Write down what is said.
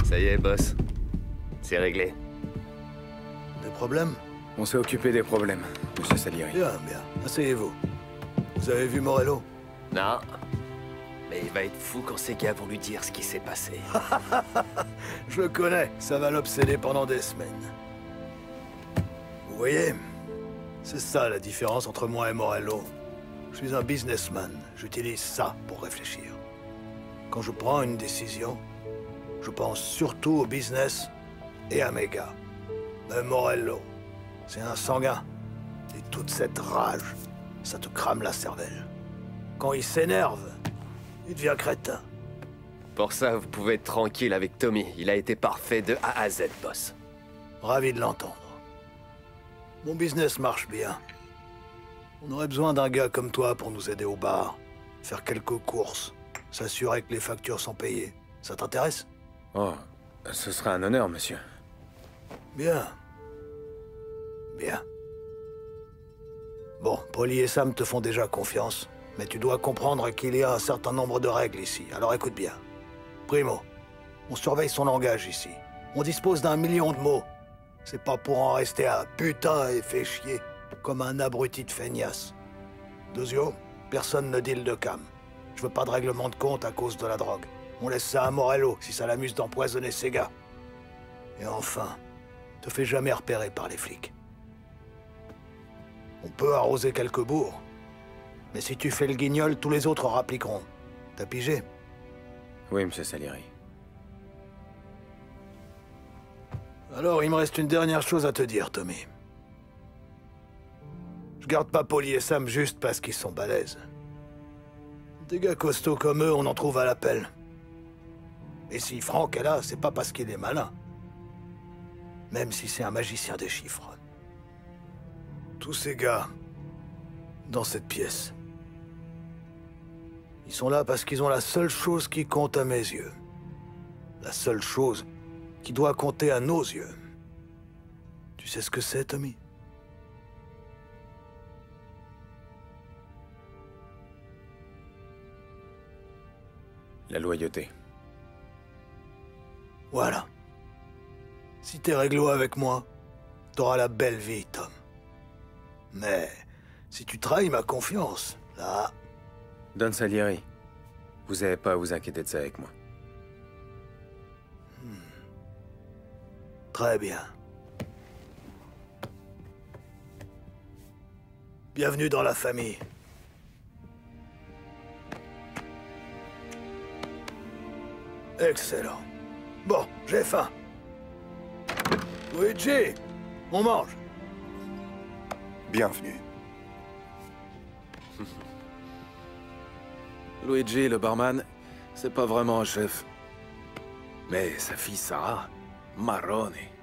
Ça y est, boss. C'est réglé. Des problèmes? On s'est occupé des problèmes, monsieur Salieri. Bien, bien. Asseyez-vous. Vous avez vu Morello? Non. Mais il va être fou quand ces gars vont lui dire ce qui s'est passé. Je le connais. Ça va l'obséder pendant des semaines. Vous voyez? C'est ça la différence entre moi et Morello. Je suis un businessman. J'utilise ça pour réfléchir. Quand je prends une décision, je pense surtout au business et à mes gars. Mais Morello, c'est un sanguin. Et toute cette rage, ça te crame la cervelle. Quand il s'énerve, il devient crétin. Pour ça, vous pouvez être tranquille avec Tommy. Il a été parfait de A à Z, boss. Ravi de l'entendre. Mon business marche bien. On aurait besoin d'un gars comme toi pour nous aider au bar, faire quelques courses, s'assurer que les factures sont payées. Ça t'intéresse? Oh, ce sera un honneur, monsieur. Bien. Bien. Bon, Polly et Sam te font déjà confiance, mais tu dois comprendre qu'il y a un certain nombre de règles ici, alors écoute bien. Primo, on surveille son langage ici. On dispose d'1 million de mots. C'est pas pour en rester à putain et fait chier, comme un abruti de feignasse. Deuxio, personne ne deal de cam. Je veux pas de règlement de compte à cause de la drogue. On laisse ça à Morello si ça l'amuse d'empoisonner ses gars. Et enfin, te fais jamais repérer par les flics. On peut arroser quelques bourgs, mais si tu fais le guignol, tous les autres rappliqueront. T'as pigé? Oui, monsieur Salieri. Alors, il me reste une dernière chose à te dire, Tommy. Je garde pas Polly et Sam juste parce qu'ils sont balèzes. Des gars costauds comme eux, on en trouve à l'appel. Et si Franck est là, c'est pas parce qu'il est malin. Même si c'est un magicien des chiffres. Tous ces gars, dans cette pièce, ils sont là parce qu'ils ont la seule chose qui compte à mes yeux. La seule chose qui doit compter à nos yeux. Tu sais ce que c'est, Tommy? La loyauté. Voilà. Si t'es réglo avec moi, t'auras la belle vie, Tom. Mais si tu trahis ma confiance, là... Don Salieri, vous n'avez pas à vous inquiéter de ça avec moi. Très bien. Bienvenue dans la famille. Excellent. Bon, j'ai faim. Luigi, on mange. Bienvenue. Luigi, le barman, c'est pas vraiment un chef. Mais sa fille Sarah, marrone.